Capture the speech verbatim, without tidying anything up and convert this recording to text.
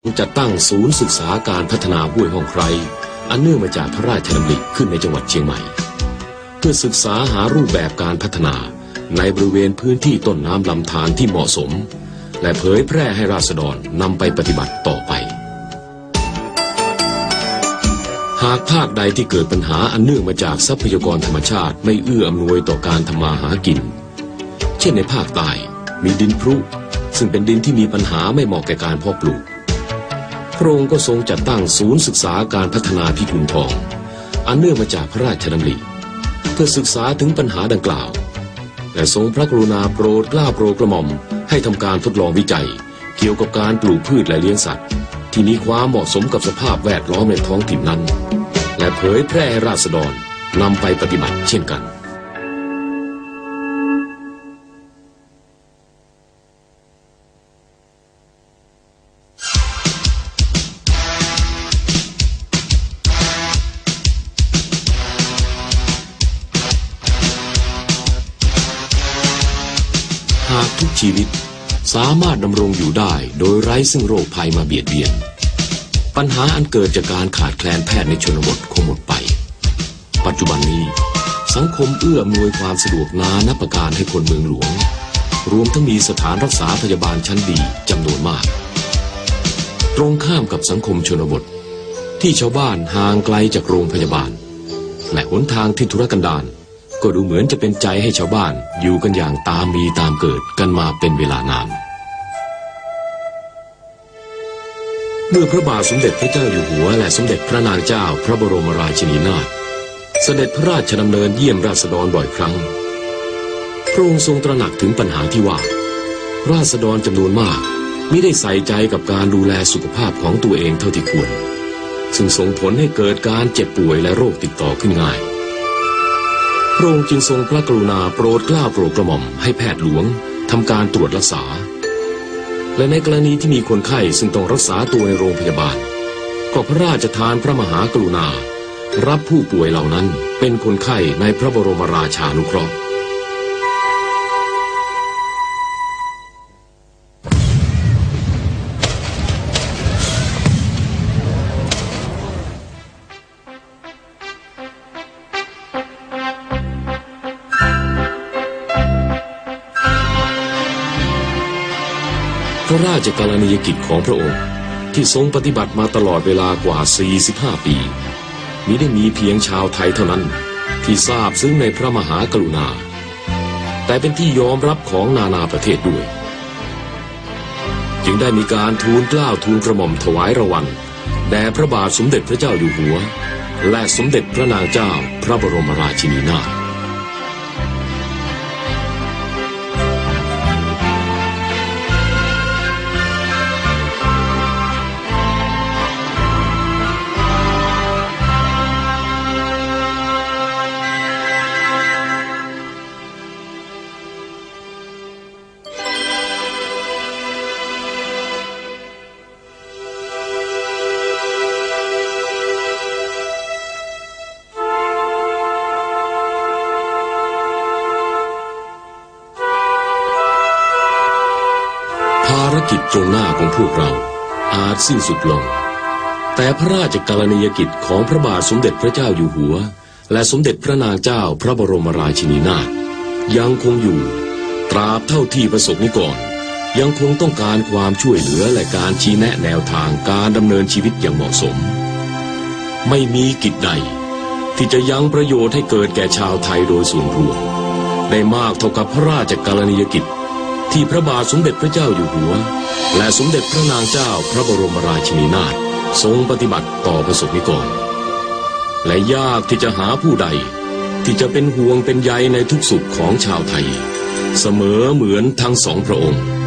จัดตั้งศูนย์ศึกษาการพัฒนาห้วยห้องไคร้อันเนื่องมาจากพระราชดำริขึ้นในจังหวัดเชียงใหม่เพื่อศึกษาหารูปแบบการพัฒนาในบริเวณพื้นที่ต้นน้ำลำธารที่เหมาะสมและเผยแพร่ให้ราษฎรนำไปปฏิบัติต่อไปหากภาคใดที่เกิดปัญหาอันเนื่องมาจากทรัพยากรธรรมชาติไม่เอื้ออำนวยต่อการทำมาหากินเช่นในภาคใต้มีดินพรุซึ่งเป็นดินที่มีปัญหาไม่เหมาะแก่การเพาะปลูกพระองค์ก็ทรงจัดตั้งศูนย์ศึกษาการพัฒนาพิกุลทองอันเนื่องมาจากพระราชดำริเพื่อศึกษาถึงปัญหาดังกล่าวและทรงพระกรุณาโปรดเกล้าโปรดกระหม่อมให้ทำการทดลองวิจัยเกี่ยวกับการปลูกพืชและเลี้ยงสัตว์ที่มีความเหมาะสมกับสภาพแวดล้อมในท้องถิ่นนั้นและเผยแพร่ให้ราษฎรนำไปปฏิบัติเช่นกันหากทุกชีวิตสามารถดำรงอยู่ได้โดยไร้ซึ่งโรคภัยมาเบียดเบียนปัญหาอันเกิดจากการขาดแคลนแพทย์ในชนบทคงหมดไปปัจจุบันนี้สังคมเอื้ออำนวยความสะดวกนานับประการให้คนเมืองหลวงรวมทั้งมีสถานรักษาพยาบาลชั้นดีจำนวนมากตรงข้ามกับสังคมชนบทที่ชาวบ้านห่างไกลจากโรงพยาบาลและหนทางที่ทุรกันดารก็ดูเหมือนจะเป็นใจให้ชาวบ้านอยู่กันอย่างตามมีตามเกิดกันมาเป็นเวลานานเมื่อพระบาทสมเด็จพระเจ้าอยู่หัวและสมเด็จพระนางเจ้าพระบรมราชินีนาถเสด็จพระราชดำเนินเยี่ยมราษฎรบ่อยครั้งพระองค์ทรงตระหนักถึงปัญหาที่ว่าราษฎรจำนวนมากมิได้ใส่ใจกับการดูแลสุขภาพของตัวเองเท่าที่ควรซึ่งส่งผลให้เกิดการเจ็บป่วยและโรคติดต่อขึ้นง่ายพระองค์จึงทรงพระกรุณาโปรดเกล้าโปรดกระหม่อมให้แพทย์หลวงทำการตรวจรักษาและในกรณีที่มีคนไข้ซึ่งต้องรักษาตัวในโรงพยาบาลก็พระราชทานพระมหากรุณารับผู้ป่วยเหล่านั้นเป็นคนไข้ในพระบรมราชานุเคราะห์พระราชกรณียกิจของพระองค์ที่ทรงปฏิบัติมาตลอดเวลากว่าสี่สิบห้าปีมิได้มีเพียงชาวไทยเท่านั้นที่ทราบซึ้งในพระมหากรุณาแต่เป็นที่ยอมรับของนานาประเทศด้วยจึงได้มีการทูลเกล้าทูลกระหม่อมถวายรางวัลแด่พระบาทสมเด็จพระเจ้าอยู่หัวและสมเด็จพระนางเจ้าพระบรมราชินีนาถภารกิจตรงหน้าของพวกเราอาจสิ้นสุดลงแต่พระราชกรณียกิจของพระบาทสมเด็จพระเจ้าอยู่หัวและสมเด็จพระนางเจ้าพระบรมราชินีนาถยังคงอยู่ตราบเท่าที่ประสบนิกรยังคงต้องการความช่วยเหลือและการชี้แนะแนวทางการดำเนินชีวิตอย่างเหมาะสมไม่มีกิจใดที่จะยังประโยชน์ให้เกิดแก่ชาวไทยโดยส่วนรวมได้มากเท่ากับพระราชกรณียกิจที่พระบาทสมเด็จพระเจ้าอยู่หัวและสมเด็จพระนางเจ้าพระบรมราชินีนาถทรงปฏิบัติต่อประสบนิกรและยากที่จะหาผู้ใดที่จะเป็นห่วงเป็นใยในทุกสุขของชาวไทยเสมอเหมือนทั้งสองพระองค์